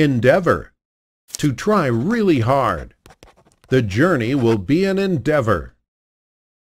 Endeavor. To try really hard. The journey will be an endeavor.